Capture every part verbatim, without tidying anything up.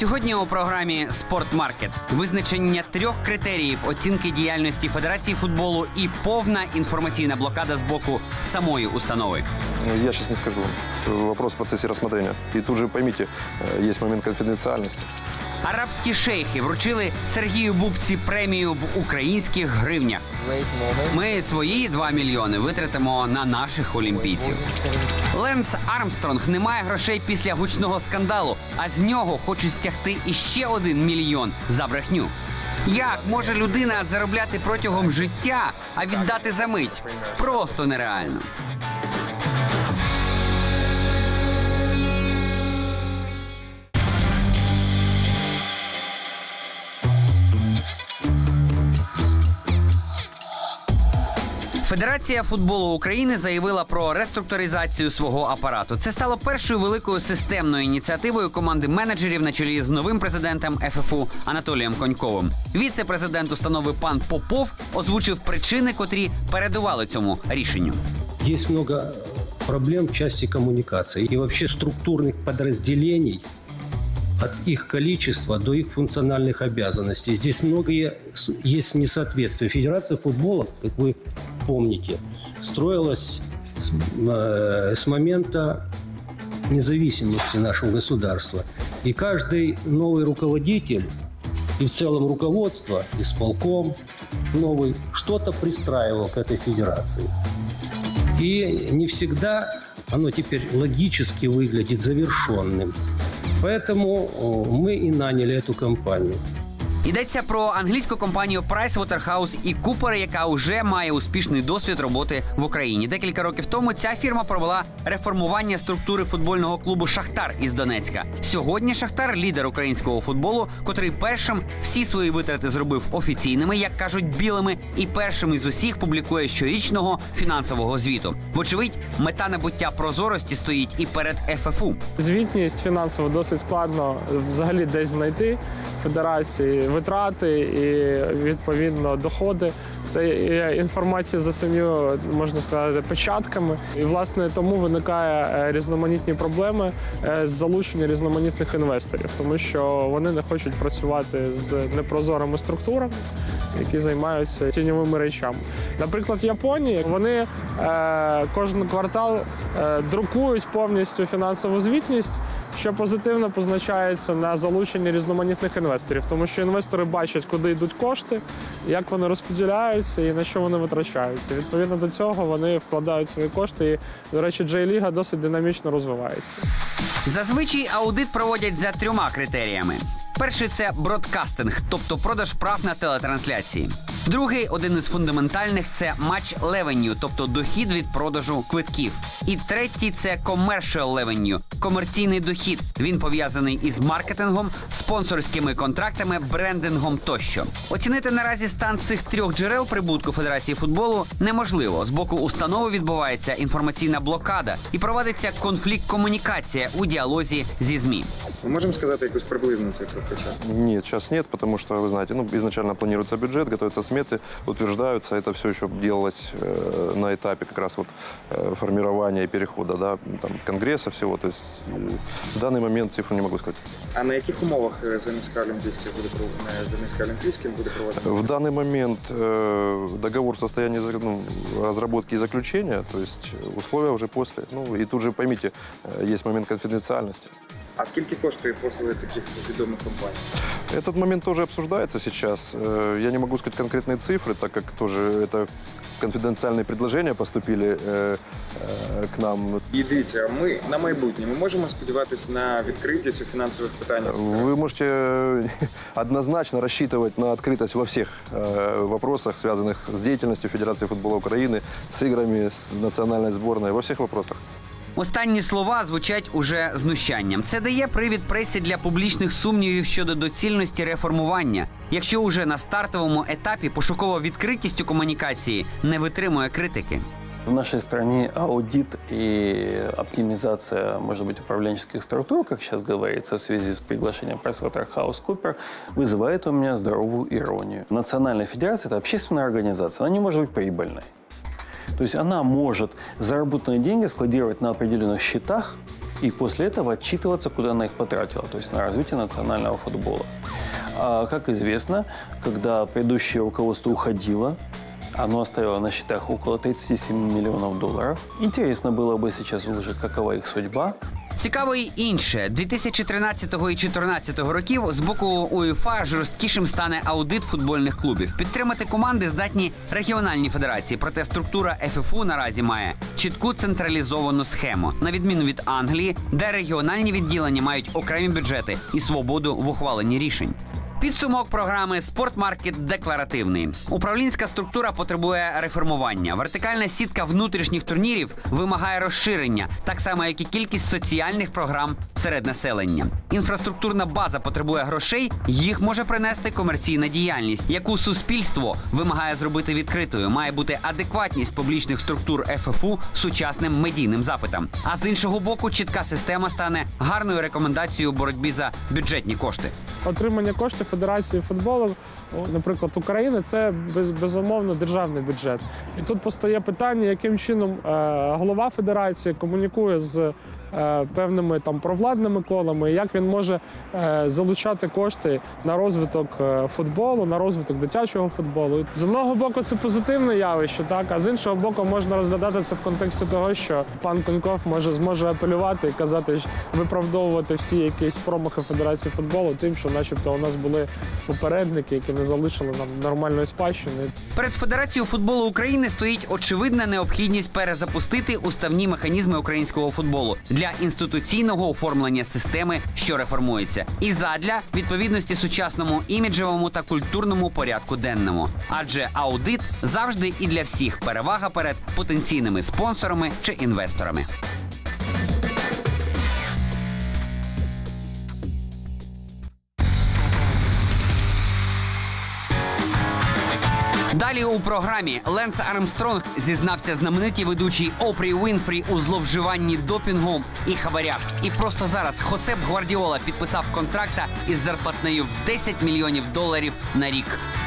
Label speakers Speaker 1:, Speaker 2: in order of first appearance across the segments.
Speaker 1: Сьогодні у програмі «Спортмаркет» визначення трьох критеріїв оцінки діяльності Федерації футболу і повна інформаційна блокада з боку самої установи.
Speaker 2: Я сейчас не скажу. Вопрос в процессе рассмотрения. И тут же поймите, есть момент конфиденциальности.
Speaker 1: Арабські шейхи вручили Сергію Бубці премію в українських гривнях. Ми свої два мільйони витратимо на наших олімпійців. Ленс Армстронг не має грошей після гучного скандалу, а з нього хочуть стягти іще один мільйон за брехню. Як може людина заробляти протягом життя, а віддати за мить? Просто нереально. Федерація футболу України заявила про реструктуризацію свого апарату. Це стало першою великою системною ініціативою команди менеджерів на чолі з новим президентом еф еф у Анатолієм Коньковим. Віце-президент установи пан Попов озвучив причини, котрі передували цьому рішенню.
Speaker 3: Є багато проблем в части комунікації і взагалі структурних підрозділень. От их количества до их функциональных обязанностей. Здесь многое есть несоответствие. Федерация футбола, как вы помните, строилась с, э, с момента независимости нашего государства. И каждый новый руководитель, и в целом руководство, исполком новый, что-то пристраивал к этой федерации. И не всегда оно теперь логически выглядит завершенным. Поэтому мы и наняли эту компанию.
Speaker 1: Йдеться про англійську компанію Pricewaterhouse і Cooper, яка вже має успішний досвід роботи в Україні. Декілька років тому ця фірма провела реформування структури футбольного клубу «Шахтар» із Донецька. Сьогодні «Шахтар» – лідер українського футболу, котрий першим всі свої витрати зробив офіційними, як кажуть, білими, і першим із усіх публікує щорічного фінансового звіту. Вочевидь, мета набуття прозорості стоїть і перед еф еф у.
Speaker 4: Звітність фінансово досить складно взагалі десь знайти федерації. Витрати і, відповідно, доходи. Це інформація за самою, можна сказати, печатками. І, власне, тому виникає різноманітні проблеми з залучення різноманітних інвесторів, тому що вони не хочуть працювати з непрозорими структурами, які займаються тіньовими речами. Наприклад, в Японії вони е, кожен квартал е, друкують повністю фінансову звітність, що позитивно позначається на залученні різноманітних інвесторів, тому що інвестори бачать, куди йдуть кошти, як вони розподіляються і на що вони витрачаються. Відповідно до цього вони вкладають свої кошти і, до речі, Джей-ліга досить динамічно розвивається.
Speaker 1: Зазвичай аудит проводять за трьома критеріями. Перший – це бродкастинг, тобто продаж прав на телетрансляції. Другий, один із фундаментальних – це матч revenue, тобто дохід від продажу квитків. І третій – це commercial revenue, комерційний дохід. Він пов'язаний із маркетингом, спонсорськими контрактами, брендингом тощо. Оцінити наразі стан цих трьох джерел прибутку Федерації футболу неможливо. З боку установи відбувається інформаційна блокада і проводиться конфлікт-комунікація у діалозі зі ЗМІ.
Speaker 5: Ми можемо сказати якусь приблизну цифру?
Speaker 2: Нет, сейчас нет, потому что, вы знаете, ну, изначально планируется бюджет, готовятся сметы, утверждаются. Это все еще делалось э, на этапе как раз вот э, формирования и перехода, да, там, конгресса всего. То есть э, в данный момент цифру не могу сказать.
Speaker 5: А на яких умовах ЗМСК Олимпийских будет проводиться? ЗМСК Олимпийским будет проводиться?
Speaker 2: В данный момент э, договор в состоянии ну, разработки и заключения, то есть условия уже после. Ну, и тут же поймите, э, есть момент конфиденциальности.
Speaker 5: А скільки коштує послуги таких відомих компаній?
Speaker 2: Этот момент тоже обсуждается сейчас. Я не могу сказать конкретные цифры, так как тоже это конфиденциальные предложения поступили э, э, к нам.
Speaker 5: І дивіться, ми на майбутнє, ми можемо сподіватися на відкритість у фінансових питаннях?
Speaker 2: Вы можете однозначно рассчитывать на открытость во всех э, вопросах, связанных с деятельностью Федерации футбола Украины, с играми, с национальной сборной, во всех вопросах.
Speaker 1: Останні слова звучать уже знущанням. Це дає привід пресі для публічних сумнівів щодо доцільності реформування, якщо уже на стартовому етапі пошукова відкритість у комунікації не витримує критики.
Speaker 6: В нашей стране аудит и оптимизация, может быть, управленческих структур, как сейчас говорится, в связи с приглашением PricewaterhouseCoopers, вызывает у меня здоровую иронию. Национальная федерация – это общественная организация, она не может быть прибыльной. То есть она может заработанные деньги складировать на определенных счетах и после этого отчитываться, куда она их потратила, то есть на развитие национального футбола. А, как известно, когда предыдущее руководство уходило, оно оставило на счетах около тридцати семи миллионов долларов. Интересно было бы сейчас выложить, какова их судьба.
Speaker 1: Цікаво й інше. дві тисячі тринадцятого і дві тисячі чотирнадцятого років з боку УЄФА жорсткішим стане аудит футбольних клубів. Підтримати команди здатні регіональні федерації, проте структура еф еф у наразі має чітку централізовану схему, на відміну від Англії, де регіональні відділення мають окремі бюджети і свободу в ухваленні рішень. Підсумок програми «Спортмаркет» декларативний. Управлінська структура потребує реформування. Вертикальна сітка внутрішніх турнірів вимагає розширення, так само, як і кількість соціальних програм серед населення. Інфраструктурна база потребує грошей, їх може принести комерційна діяльність, яку суспільство вимагає зробити відкритою. Має бути адекватність публічних структур еф еф у сучасним медійним запитам. А з іншого боку, чітка система стане гарною рекомендацією у боротьбі за бюджетні кошти.
Speaker 4: Отримання коштів Федерації футболу, наприклад, України, це без, безумовно державний бюджет. І тут постає питання, яким чином е, голова Федерації комунікує з е, певними там провладними колами, як він може е, залучати кошти на розвиток е, футболу, на розвиток дитячого футболу. З одного боку, це позитивне явище, так, а з іншого боку, можна розглядати це в контексті того, що пан Коньков може зможе апелювати і казати, виправдовувати всі якісь промахи Федерації футболу тим, що начебто у нас були попередники, які не залишили нам нормальної спадщини.
Speaker 1: Перед Федерацією футболу України стоїть очевидна необхідність перезапустити уставні механізми українського футболу для інституційного оформлення системи, що реформується, і задля відповідності сучасному іміджевому та культурному порядку денному. Адже аудит завжди і для всіх перевага перед потенційними спонсорами чи інвесторами. Далі у програмі Ленс Армстронг зізнався знаменитій ведучій Опрі Уінфрі у зловживанні допінгом і хабарях. І просто зараз Хосеп Гвардіола підписав контракта із зарплатнею в десять мільйонів доларів на рік.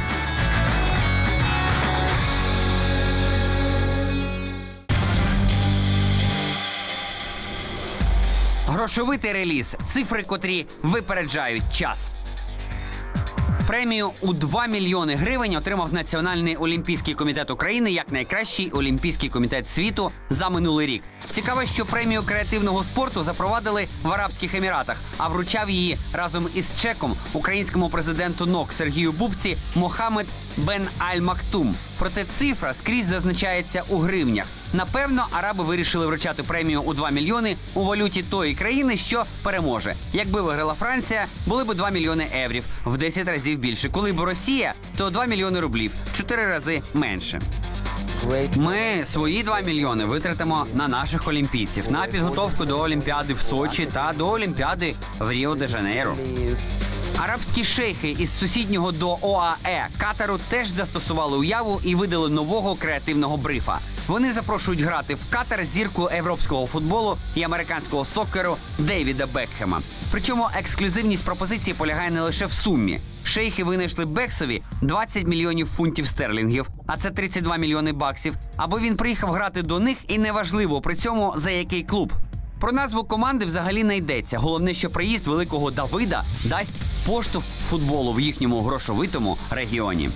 Speaker 1: Грошовитий реліз. Цифри, котрі випереджають час. Премію у два мільйони гривень отримав Національний олімпійський комітет України як найкращий олімпійський комітет світу за минулий рік. Цікаво, що премію креативного спорту запровадили в Арабських Еміратах, а вручав її разом із чеком українському президенту НОК Сергію Бубці Мохаммед Бен Аль-Мактум. Проте цифра скрізь зазначається у гривнях. Напевно, араби вирішили вручати премію у два мільйони у валюті тої країни, що переможе. Якби виграла Франція, були б два мільйони еврів, в десять разів більше. Коли б Росія, то два мільйони рублів, чотири рази менше. Ми свої два мільйони витратимо на наших олімпійців, на підготовку до Олімпіади в Сочі та до Олімпіади в Ріо-де-Жанейро. Арабські шейхи із сусіднього до ОАЕ Катару теж застосували уяву і видали нового креативного брифа. Вони запрошують грати в Катар зірку європейського футболу і американського сокеру Дейвіда Бекхема. Причому ексклюзивність пропозиції полягає не лише в сумі. Шейхи винайшли Бексові двадцять мільйонів фунтів стерлінгів, а це тридцять два мільйони баксів, аби він приїхав грати до них, і неважливо при цьому за який клуб. Про назву команди взагалі не йдеться. Головне, що приїзд великого Давида дасть поштовх футболу в їхньому грошовитому регіоні.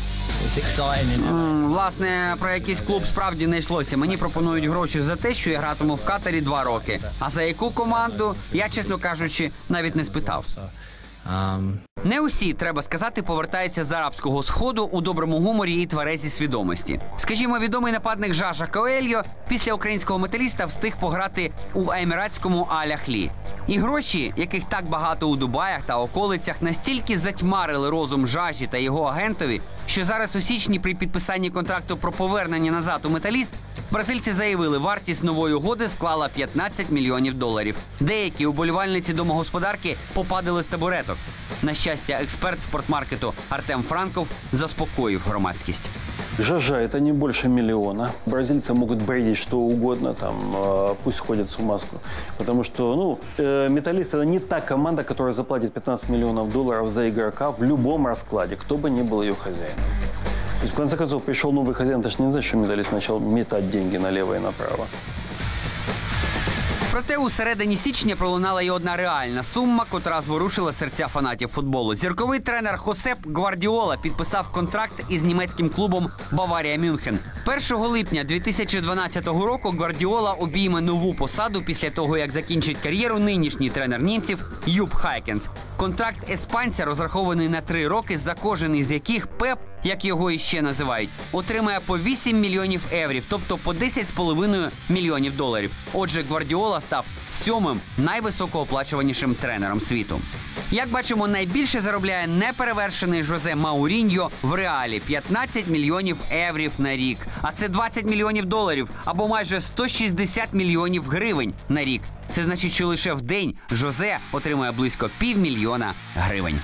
Speaker 1: М, власне, про якийсь клуб справді не йшлося. Мені пропонують гроші за те, що я гратиму в Катарі два роки. А за яку команду, я, чесно кажучи, навіть не спитав. Не усі, треба сказати, повертаються з арабського сходу у доброму гуморі і тверезі свідомості. Скажімо, відомий нападник Жажа Коельо після українського металіста встиг пограти у еміратському Аль-Ахлі. І гроші, яких так багато у Дубаях та околицях, настільки затьмарили розум Жажі та його агентові, що зараз у січні при підписанні контракту про повернення назад у металіст бразильці заявили, вартість нової угоди склала п'ятнадцять мільйонів доларів. Деякі уболівальниці домогосподарки попадали з табуреток. На щастя, експерт спортмаркету Артем Франков заспокоїв громадськість.
Speaker 6: Жажа – это не больше миллиона. Бразильцы могут бредить что угодно, там, пусть ходят с умаску. Потому что, ну, э, Металлист – это не та команда, которая заплатит пятнадцать миллионов долларов за игрока в любом раскладе, кто бы ни был ее хозяином. То есть, в конце концов, пришел новый хозяин, это же не значит, что Металлист начал метать деньги налево и направо.
Speaker 1: Проте у середині січня пролунала й одна реальна сума, котра зворушила серця фанатів футболу. Зірковий тренер Хосеп Гвардіола підписав контракт із німецьким клубом Баварія Мюнхен. першого липня дві тисячі дванадцятого року Гвардіола обійме нову посаду після того, як закінчить кар'єру нинішній тренер німців Юп Хайкенс. Контракт іспанця розрахований на три роки, за кожен із яких Пеп, як його іще називають, отримає по вісім мільйонів єврів, тобто по десять з половиною мільйонів доларів. Отже, Гвардіола став сьомим найвисокооплачуванішим тренером світу. Як бачимо, найбільше заробляє неперевершений Жозе Мауріньо в Реалі – п'ятнадцять мільйонів єврів на рік. А це двадцять мільйонів доларів або майже сто шістдесят мільйонів гривень на рік. Це значить, що лише в день Жозе отримує близько півмільйона гривень.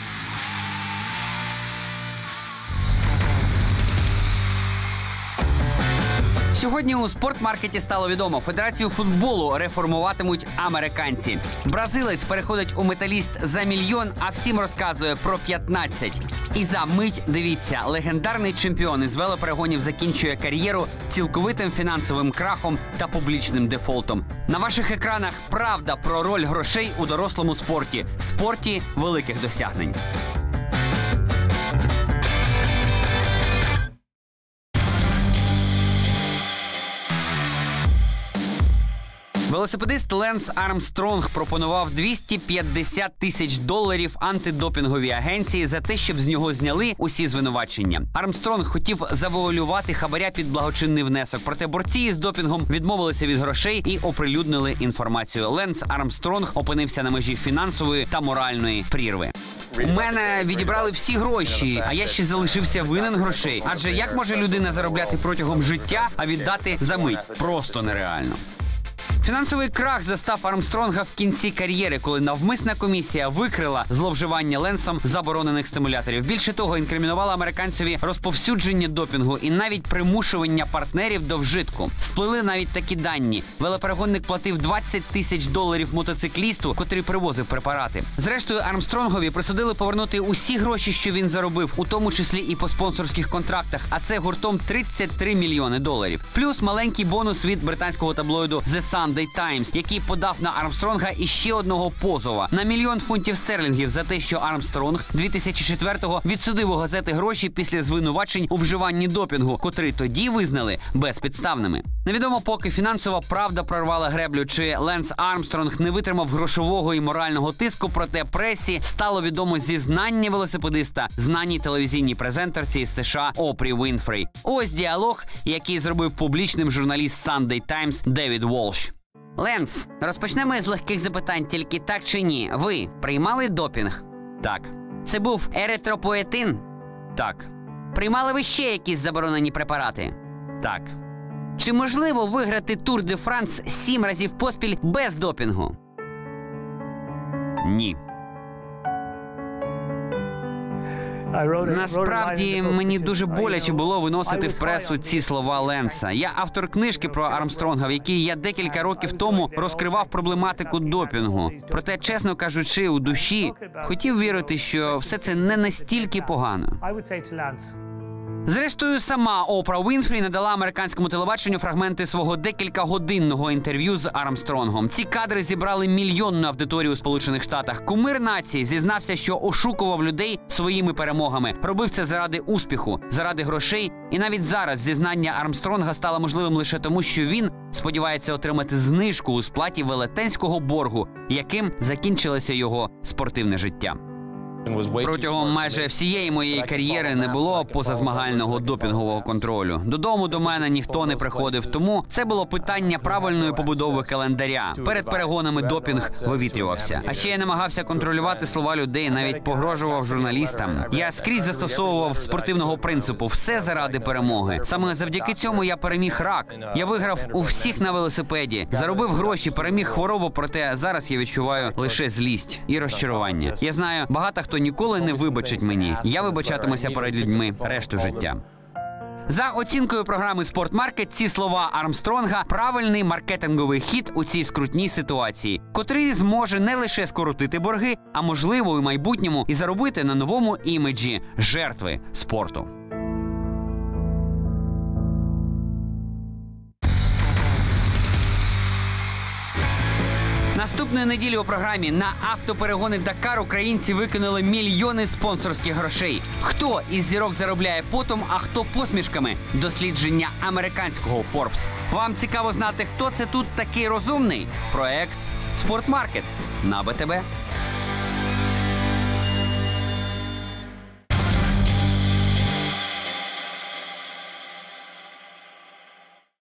Speaker 1: Сьогодні у спортмаркеті стало відомо, Федерацію футболу реформуватимуть американці. Бразилець переходить у Металіст за мільйон, а всім розказує про п'ятнадцять. І за мить, дивіться, легендарний чемпіон із велоперегонів закінчує кар'єру цілковитим фінансовим крахом та публічним дефолтом. На ваших екранах правда про роль грошей у дорослому спорті. Спорті великих досягнень. Велосипедист Ленс Армстронг пропонував двісті п'ятдесят тисяч доларів антидопінговій агенції за те, щоб з нього зняли усі звинувачення. Армстронг хотів завуалювати хабаря під благочинний внесок, проте борці із допінгом відмовилися від грошей і оприлюднили інформацію. Ленс Армстронг опинився на межі фінансової та моральної прірви. У мене відібрали всі гроші, а я ще залишився винен грошей. Адже як може людина заробляти протягом життя, а віддати за мить? Просто нереально. Фінансовий крах застав Армстронга в кінці кар'єри, коли навмисна комісія викрила зловживання Ленсом заборонених стимуляторів. Більше того, інкримінувала американцеві розповсюдження допінгу і навіть примушування партнерів до вжитку. Сплили навіть такі дані. Велоперегонник платив двадцять тисяч доларів мотоциклісту, котрий привозив препарати. Зрештою, Армстронгові присудили повернути усі гроші, що він заробив, у тому числі і по спонсорських контрактах, а це гуртом тридцять три мільйони доларів. Плюс маленький бонус від британського таблоїду The Sunday Times, який подав на Армстронга іще одного позова на мільйон фунтів стерлінгів за те, що Армстронг дві тисячі четвертого відсудив у газети гроші після звинувачень у вживанні допінгу, котрі тоді визнали безпідставними. Невідомо, поки фінансова правда прорвала греблю, чи Ленс Армстронг не витримав грошового і морального тиску, проте пресі стало відомо зізнання велосипедиста знаній телевізійній презентерці з США Опрі Вінфрі. Ось діалог, який зробив публічним журналіст Sunday Times Девід Волш. Ленс, розпочнемо з легких запитань, тільки так чи ні. Ви приймали допінг? Так. Це був еритропоетин? Так. Приймали ви ще якісь заборонені препарати? Так. Чи можливо виграти Тур де Франс сім разів поспіль без допінгу? Ні. Насправді, мені дуже боляче було виносити в пресу ці слова Ленса. Я автор книжки про Армстронга, в якій я декілька років тому розкривав проблематику допінгу. Проте, чесно кажучи, у душі хотів вірити, що все це не настільки погано. Зрештою, сама Опра Вінфрі надала американському телебаченню фрагменти свого декількагодинного інтерв'ю з Армстронгом. Ці кадри зібрали мільйонну аудиторію у Сполучених Штатах. Кумир нації зізнався, що ошукував людей своїми перемогами. Робив це заради успіху, заради грошей. І навіть зараз зізнання Армстронга стало можливим лише тому, що він сподівається отримати знижку у сплаті велетенського боргу, яким закінчилося його спортивне життя. Протягом майже всієї моєї кар'єри не було позазмагального допінгового контролю. Додому до мене ніхто не приходив, тому це було питання правильної побудови календаря. Перед перегонами допінг вивітрювався. А ще я намагався контролювати слова людей, навіть погрожував журналістам. Я скрізь застосовував спортивного принципу «все заради перемоги». Саме завдяки цьому я переміг рак. Я виграв у всіх на велосипеді, заробив гроші, переміг хворобу, проте зараз я відчуваю лише злість і розчарування. Я знаю, багато хто ніколи не вибачить мені. Я вибачатимуся перед людьми решту життя. За оцінкою програми «Спортмаркет», ці слова Армстронга – правильний маркетинговий хід у цій скрутній ситуації, котрий зможе не лише скоротити борги, а можливо у майбутньому і заробити на новому іміджі жертви спорту. Наступної неділі у програмі на автоперегони Дакар українці викинули мільйони спонсорських грошей. Хто із зірок заробляє потом, а хто посмішками? Дослідження американського Forbes. Вам цікаво знати, хто це тут такий розумний? Проект «Спортмаркет» на БТБ.